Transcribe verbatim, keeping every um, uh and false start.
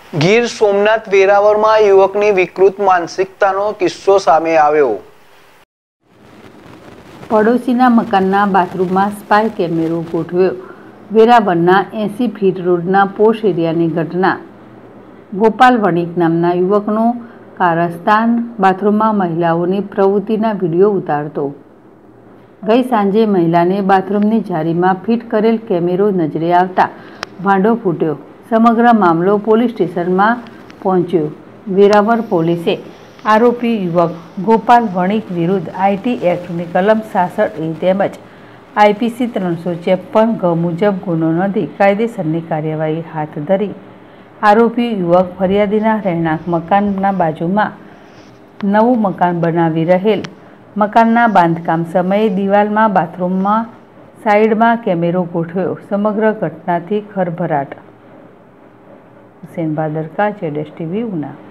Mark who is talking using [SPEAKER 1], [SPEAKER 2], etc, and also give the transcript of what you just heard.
[SPEAKER 1] ગીર સોમનાથ વેરાવળમાં યુવકની વિકૃત માનસિકતાનો કિસ્સો સામે આવ્યો।
[SPEAKER 2] પડોશીના મકાનના બાથરૂમમાં સ્પાય કેમેરો ગોઠવ્યો। વેરાવળના એસી ફીટ રોડના પોશ એરિયાની ઘટના। ગોપાલ વણિક નામના યુવકનો કારસ્તાન બાથરૂમમાં મહિલાઓની પ્રવૃત્તિના વિડીયો ઉતારતો। ગઈ સાંજે મહિલાને બાથરૂમની જારીમાં ફિટ કરેલ કેમેરો નજરે આવતા ભાંડો ફૂટ્યો। સમગ્ર મામલો પોલીસ સ્ટેશનમાં પહોંચ્યો। વેરાવળ પોલીસે આરોપી યુવક ગોપાલ વણિક વિરુદ્ધ આઈટી એક્ટની કલમ સાસઠ એ તેમજ આઈપીસી ત્રણસો ચોપન ગ મુજબ ગુનો નોંધી કાયદેસરની કાર્યવાહી હાથ ધરી આરોપી યુવક ફરિયાદીના રહેણાંક મકાનના બાજુમાં નવું મકાન બનાવી રહેલ મકાનના બાંધકામ સમયે દિવાલમાં બાથરૂમમાં સાઈડમાં કેમેરો ગોઠવ્યો। સમગ્ર ઘટનાથી ખળભળાટ। હુસેન ભાદરકા, જેડેશ ટીવી, ઉના।